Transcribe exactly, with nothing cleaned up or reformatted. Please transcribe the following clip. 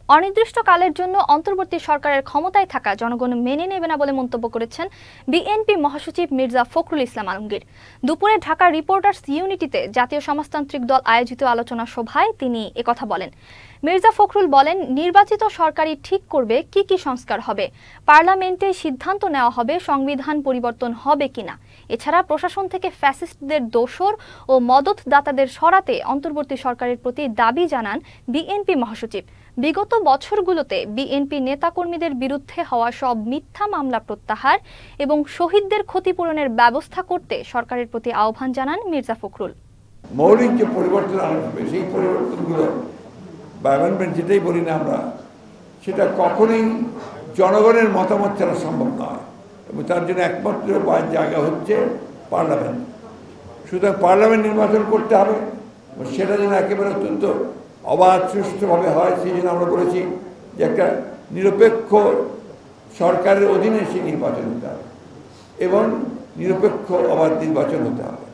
অনির্দিষ্টকালের জন্য অন্তর্বর্তী সরকারের ক্ষমতায় থাকা জনগণ মেনে নেবে না বলে মন্তব্য করেছেন বিএনপি মহাসচিব মির্জা ফখরুল ইসলাম আলমগীর। দুপুরে ঢাকা রিপোর্টার্স ইউনিটিতে জাতীয় সমাজতান্ত্রিক দল আয়োজিত আলোচনা সভায় তিনি একথা বলেন। মির্জা ফখরুল বলেন, নির্বাচিত সরকারই ঠিক করবে কি কি সংস্কার হবে, পার্লামেন্টে সিদ্ধান্ত নেওয়া হবে সংবিধান পরিবর্তন হবে কিনা। এছাড়া প্রশাসন থেকে ফ্যাসিস্টদের দোসর ও মদতদাতাদের সরাতে অন্তর্বর্তী সরকারের প্রতি দাবি জানান বিএনপি মহাসচিব। বিগত বছরগুলোতে বিএনপি নেতাকর্মীদের বিরুদ্ধে হওয়া সব মিথ্যা মামলা প্রত্যাহার এবং শহীদদের ক্ষতিপূরণের ব্যবস্থা করতে সরকারের প্রতি আহ্বান জানান মির্জা ফখরুল। মৌলিক যে পরিবর্তন আনা হবে সেই পরিবর্তনগুলো বা অ্যামেন্ডমেন্ট যেটাই বলি না আমরা, সেটা কখনোই জনগণের মতামত ছাড়া সম্ভব নয় এবং তার জন্য একমাত্র জায়গা হচ্ছে পার্লামেন্ট। সুতরাং পার্লামেন্ট নির্বাচন করতে হবে, সেটা যেন একেবারে অত্যন্ত অবাধ সুষ্ঠুভাবে হয়। সেই জন্য আমরা বলেছি যে একটা নিরপেক্ষ সরকারের অধীনে সেই নির্বাচন হতে হবে এবং নিরপেক্ষ অবাধ নির্বাচন হতে হবে।